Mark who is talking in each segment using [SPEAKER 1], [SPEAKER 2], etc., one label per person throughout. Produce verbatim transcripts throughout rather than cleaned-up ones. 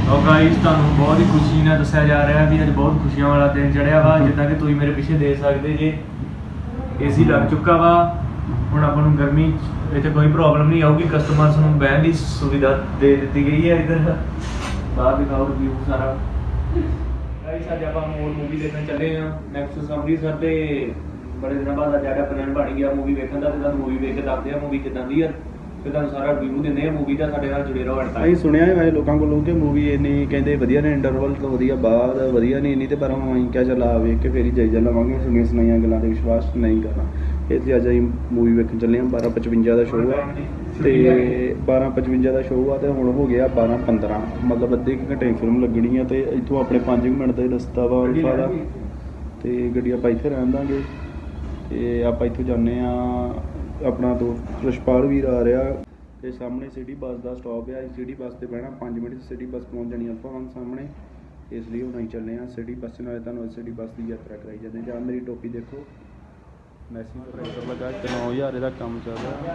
[SPEAKER 1] और गाइस ਤੁਹਾਨੂੰ बहुत ही खुशी ਨਾਲ ਦੱਸਿਆ ਜਾ ਰਿਹਾ ਵੀ ਅੱਜ बहुत खुशियां वाला दिन ਚੜਿਆ ਵਾ ਜਿੱਦਾਂ ਕਿ ਤੁਸੀਂ ਮੇਰੇ ਪਿੱਛੇ ਦੇਖ ਸਕਦੇ ਜੇ ਏਸੀ ਲੱਗ ਚੁੱਕਾ ਵਾ ਹੁਣ ਆਪਾਂ ਨੂੰ ਗਰਮੀ ਇੱਥੇ ਕੋਈ ਪ੍ਰੋਬਲਮ ਨਹੀਂ ਆਊਗੀ ਕਸਟਮਰਸ ਨੂੰ ਬਹਿਣ ਦੀ ਸੁਵਿਧਾ ਦੇ ਦਿੱਤੀ ਗਈ ਹੈ ਇੱਧਰ ਬਾਹਰ ਦਿਖਾਓ ਰਿਵਿਊ ਸਾਰਾ गाइस ਅੱਜ ਆਪਾਂ ਮੋਰ ਮੂਵੀ ਦੇਖਣ ਚੱਲੇ ਆ ਨੈਕਸਸ ਅੰਮ੍ਰਿਤਸਰ ਤੇ ਬੜੇ ਦਿਨਾਂ ਬਾਅਦ ਅੱਜ ਸਾਡਾ ਪਲਾਨ ਬਣ ਗਿਆ ਮੂਵੀ ਵੇਖਣ ਦਾ ਤੇ ਤੁਹਾਨੂੰ ਮੂਵੀ ਵੇਖ ਕੇ ਦੱਸਦੇ ਆ ਮੂਵੀ ਕਿਦਾਂ ਦੀ ਆ ਤੇ ਤੁਹਾਨੂੰ ਸਾਰਾ ਰਿਵਿਊ ਦਿੰਦੇ ਆ ਮੂਵੀ ਦਾ ਸਾਡੇ ਨਾਲ ਜੁੜੇ ਰਹੋ ਅੰਤ ਤੱਕ।
[SPEAKER 2] ਅਸੀਂ ਸੁਣਿਆ ਹੈ ਵੈਸੇ ਲੋਕਾਂ ਕੋਲੋਂ ਕਿ ਮੂਵੀ ਇੰਨੀ ਕਹਿੰਦੇ ਵਧੀਆ ਨੇ ਇੰਟਰਵਲ ਤੋਂ ਵਧੀਆ ਬਾਅਦ ਵਧੀਆ ਨਹੀਂ ਇੰਨੀ ਤੇ ਪਰ ਅਸੀਂ ਕਿਹਾ ਚੱਲ ਆ ਵੇਖ ਕੇ ਫੇਰ ਹੀ ਜਾਇਜ਼ਾ ਲਵਾਂਗੇ ਸੁਣੀਆਂ ਸੁਣਾਈਆਂ ਗੱਲਾਂ ਤੇ ਵਿਸ਼ਵਾਸ ਨਹੀਂ ਕਰਨਾ। ਇੱਥੇ ਅੱਜ ਅਸੀਂ ਮੂਵੀ ਵੇਖਣ ਚੱਲੇ ਹਾਂ ਬਾਰਾਂ ਪਚਵੰਜਾ ਦਾ ਸ਼ੋਅ ਆ ਤੇ ਬਾਰਾਂ ਪਚਵੰਜਾ ਦਾ ਸ਼ੋਅ ਆ ਤੇ ਹੁਣ ਹੋ ਗਿਆ ਬਾਰਾਂ ਪੰਦਰਾਂ ਮਤਲਬ ਅੱਧੇ ਕੁ ਘੰਟੇ ਫਿਲਮ ਲੱਗਣੀ ਆ ਤੇ ਇੱਥੋਂ ਆਪਣੇ ਪੰਜ ਮਿੰਟ ਦਾ ਰਸਤਾ ਵਾ ਅਲਫਾ ਦਾ ਤੇ ਗੱਡੀ ਆਪਾਂ ਇੱਥੇ ਰਹਿਣ ਦਾਂਗੇ ਤੇ ਆਪਾਂ ਇੱਥੋਂ ਜਾਂਦੇ ਆ ਆਪਣਾ ਦੋਸਤ ਰਸ਼ਪਾਲ ਵੀਰ ਆ ਰਿਹਾ ਤੇ ਸਾਹਮਣੇ ਸਿਟੀ ਬੱਸ ਦਾ ਸਟਾਪ ਆ ਸਿਟੀ ਬੱਸ ਤੇ ਬਹਿਣਾ ਪੰਜ ਮਿੰਟ ਸਿਟੀ ਬੱਸ ਪਹੁੰਚ ਜਾਣੀ ਅਲਫਾ ਵਾਂਗ ਸਾਹਮਣੇ ਇਸ ਲਈ ਹੁਣ ਅਸੀਂ ਚੱਲੇ ਆ ਸਿਟੀ ਬੱਸ ਨਾਲ ਤੁਹਾਨੂੰ ਸਿਟੀ ਬੱਸ ਦੀ ਯਾਤਰਾ ਕਰਾਈ ਜਾਂਦੇ ਜਾਂ ਮੇਰੀ ਟੋਪੀ ਦੇਖੋ ਮੈਸੀ ਦਾ ਟਰੈਕਟਰ ਲੱਗਾ ਤੇ ਨੌ ਹਜ਼ਾਰ ਇਹਦਾ ਕੰਮ ਚੱਲ ਰਿਹਾ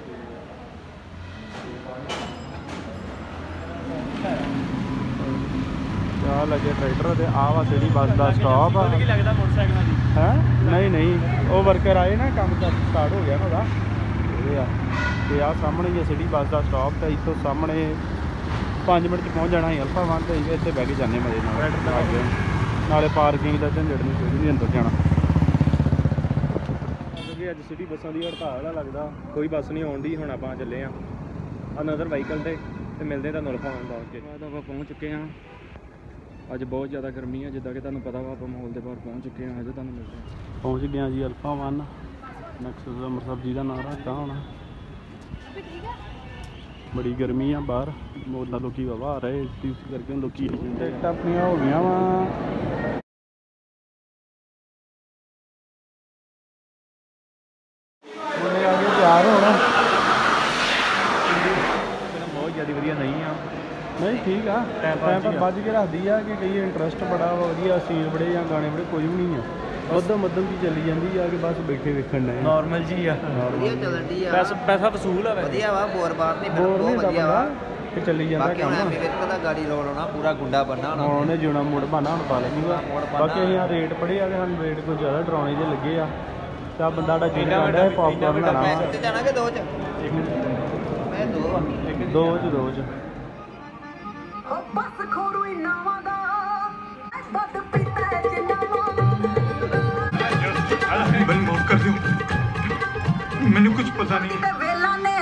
[SPEAKER 2] ਆ ਲੱਗੇ ਟਰੈਕਟਰ ਤੇ ਆਹ ਵਾ ਸਿਟੀ ਬੱਸ ਦਾ ਸਟਾਪ ਆ ਕੀ ਲੱਗਦਾ ਮੋਟਰਸਾਈਕਲਾਂ ਦੀ ਹੈ ਨਹੀਂ ਨਹੀਂ ਉਹ ਵਰਕਰ ਆਏ ਨਾ ਕੰਮ ਸਟਾਰਟ ਹੋ ਗਿਆ ਨਾ ਉਹਦਾ ਇਹ ਆ ਤੇ ਆਹ ਸਾਹਮਣੇ ਹੀ ਸਿਟੀ ਬੱਸ ਦਾ ਸਟਾਪ ਤੇ ਇੱਥੋਂ ਸਾਹਮਣੇ ਪੰਜ ਮਿੰਟ 'ਚ ਪਹੁੰਚ ਜਾਣਾ ਸੀ ਅਲਫਾ ਵਨ ਤੇ ਇੱਥੇ ਬਹਿ ਕੇ ਜਾਂਦੇ ਮਜ਼ੇ ਨਾਲ ਨਾਲੇ ਪਾਰਕਿੰਗ ਦਾ ਝੰਜਟ ਨਹੀਂ ਕੋਈ ਨਹੀਂ ਅੰਦਰ ਜਾਣਾ ਕਿਉਂਕਿ ਅੱਜ ਸਿਟੀ ਬੱਸਾਂ ਦੀ ਹੜਤਾਲ ਆ ਲੱਗਦਾ ਕੋਈ ਬੱਸ ਨਹੀਂ ਆਉਣ ਦੀ ਹੁਣ ਆਪਾਂ ਚੱਲੇ ਆ ਅਨਦਰ ਵਹੀਕਲ ਤੇ ਤੇ ਮਿਲਦੇ ਤੁਹਾਨੂੰ ਅਲਫਾ ਵਨ ਪਹੁੰਚ ਕੇ ਬਾਅਦ ਆਪਾਂ ਪਹੁੰਚ ਚੁੱਕੇ ਹਾਂ ਅੱਜ ਬਹੁਤ ਜ਼ਿਆਦਾ ਗਰਮੀ ਹੈ ਜਿੱਦਾਂ ਕਿ ਤੁਹਾਨੂੰ ਪਤਾ ਵਾ ਆਪਾਂ ਮਾਹੌਲ ਦੇ ਬਾਹਰ ਪਹੁੰਚ ਚੁੱਕੇ ਹਾਂ ਹਜੇ ਤੁਹਾਨੂੰ ਮਿਲਦੇ ਹਾਂ ਪਹੁੰਚ ਗਏ ਜੀ ਅਲਫਾ ਵਨ ਨੈਕਸਸ ਅੰਮ੍ਰਿਤਸਰ ਜੀ ਦਾ ਨਾਂ ਰੱਖਦਾ ਹੋਣਾ ਬੜੀ ਗਰਮੀ ਆ ਬਾਹਰ ਮੋਲਾਂ ਲੋਕੀ ਵਾਵਾ ਆ ਰਹੇ ਇਸ ਕਰਕੇ ਲੋਕੀ ਟਿਕਟਾਂ ਆਪਣੀਆਂ ਹੋ ਗਈਆਂ ਵਾ ਉਹਨੇ ਆ ਕੇ ਤਿਆਰ ਹੋਣਾ ਬਹੁਤ ਜ਼ਿਆਦਾ ਵਧੀਆ ਨਹੀਂ ਆ ਨਹੀਂ ਠੀਕ ਆ ਟਾਈਮ ਪਰ ਵੱਜ ਕੇ ਰੱਖਦੀ ਆ ਕਿ ਕਈ ਇੰਟਰਸਟ ਬੜਾ ਵਧੀਆ ਸੀਨ ਬੜੇ ਜਾਂ ਗਾਣੇ ਬੜੇ ਕੁਝ ਵੀ ਨਹੀਂ ਆ ਮੱਧਮ ਮੱਧਮ ਦੀ ਚੱਲੀ ਜਾਂਦੀ ਆ ਕਿ ਬਸ ਬੈਠੇ ਵੇਖਣ ਡਏ ਨਾਰਮਲ ਜੀ ਆ
[SPEAKER 3] ਵਧੀਆ ਚੱਲਣ ਦੀ ਆ
[SPEAKER 1] ਪੈਸਾ ਪੈਸਾ ਵਸੂਲ ਆ
[SPEAKER 3] ਵਧੀਆ ਵਾ ਬੋਰ ਬਾਰ ਨਹੀਂ
[SPEAKER 2] ਬਹੁਤ ਵਧੀਆ ਵਾ ਤੇ ਚੱਲੀ ਜਾਂਦਾ ਕੰਮ
[SPEAKER 3] ਬਾਕੀ ਵੇਖ ਦਾ ਗਾੜੀ ਰੋਲ ਹੋਣਾ ਪੂਰਾ ਗੁੰਡਾ ਬੰਨਾ
[SPEAKER 2] ਹੁਣ ਉਹਨੇ ਜਿਉਣਾ ਮੋੜ ਬਾਨਾ ਹੁਣ ਪਾ ਲੈਂਗਾ ਬਾਕੀ ਅਸੀਂ ਆ ਰੇਟ ਪੜੇ ਆ ਕਿ ਸਾਨੂੰ ਰੇਟ ਕੋਈ ਜ਼ਿਆਦਾ ਡਰਾਉਣੇ ਜਿਹੇ ਲੱਗੇ ਆ ਤਾਂ ਬੰਦਾ ਸਾਡਾ ਜੀ ਕਰਦਾ ਪੌਪਕਾਰਨ ਬਣਾਉਣਾ
[SPEAKER 3] ਮੈਂ ਕਿੱਥੇ ਜਾਣਾ ਕਿ ਦੋ ਚ ਮੈਂ ਦੋ
[SPEAKER 2] ਦੋ ਚ ਦੋ ਚ
[SPEAKER 4] ਬਸ ਖੋਰੂ ਇਨਾਵਾਂ ਦਾ ਦੁੱਧ ਪੀਤਾ ਹੈ ਜਿੰਨਾ
[SPEAKER 5] बल माफ कर दो मैंने कुछ पता नहीं
[SPEAKER 4] वेला ने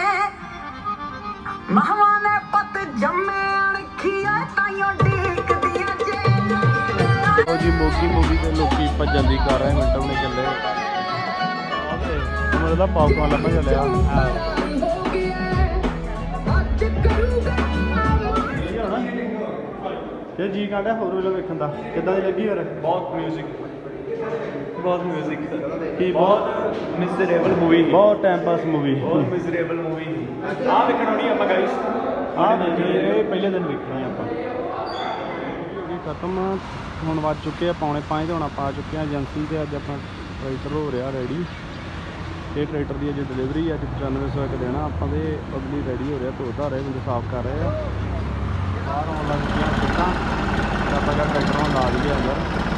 [SPEAKER 4] महवा ने पत जम्मे अणखिया ताइयों ਡੀਕ ਦੀਆਂ ਜੇ
[SPEAKER 2] ਉਹ ਜੀ ਮੋਗੀ ਮੋਗੀ ਤੇ ਲੋਕੀ ਭੱਜਣ ਦੀ ਕਰ ਰਹੇ ਮਿੰਟਾਂ ਨੇ ਚੱਲੇ ਮੈਨੂੰ ਤਾਂ ਪੌਪਕਾਰਨ ਲੱਭਾ ਚੱਲਿਆ ਤੇ ਜੀ ਕਾਂਡਾ ਹੋਰ ਵੇਲੇ ਵੇਖਣ ਦਾ ਕਿੱਦਾਂ ਦੀ ਲੱਗੀ ਫਿਰ
[SPEAKER 1] ਬਹੁਤ ਮਿਊਜ਼ਿਕ ਬਹੁਤ ਮਿਊਜ਼ਿਕ
[SPEAKER 2] ਕੀ
[SPEAKER 1] ਬਹੁਤ ਮਿਜ਼ਰੇਬਲ ਮੂਵੀ
[SPEAKER 2] ਬਹੁਤ ਟਾਈਮ ਪਾਸ ਮੂਵੀ
[SPEAKER 1] ਬਹੁਤ ਮਿਜ਼ਰੇਬਲ ਮੂਵੀ ਆਹ ਵੇਖਣ ਆਉਣੀ ਆਪਾਂ ਗਾਈਸ
[SPEAKER 2] ਆਹ ਦੇਖੀ ਇਹ ਪਹਿਲੇ ਦਿਨ ਵੇਖਣੀ ਆਪਾਂ ਖਤਮ ਹੁਣ ਵੱਜ ਚੁੱਕੇ ਆ ਪੌਣੇ ਪੰਜ ਤੇ ਹੁਣ ਆਪਾਂ ਆ ਚੁੱਕੇ ਆ ਏਜੰਸੀ ਤੇ ਅੱਜ ਆਪਣਾ ਟਰੈਕਟਰ ਹੋ ਰਿਹਾ ਰੈਡੀ ਇਹ ਟਰੈਕਟਰ ਦੀ ਅੱਜ ਡਿਲੀਵਰੀ ਅੱਜ ਪਚਾਨਵੇਂ ਸੌ ਇੱਕ ਦੇਣਾ ਆਪਾਂ ਦੇ ਅਗਲੀ ਰੈਡੀ ਹੋ ਰਿਹਾ ਧੋਤਾ ਰਹੇ ਬੰਦੇ ਸਾਫ਼ ਕਰ ਰਹੇ ਆ ਬਾਹਰ ਆਉਣ ਲੱਗ ਗਈਆਂ ਸਿੱਧਾਂ ਆਪਾਂ ਟਰੈਕਟਰ ਨੂੰ ਲਾ ਦਈਏ ਅੰਦਰ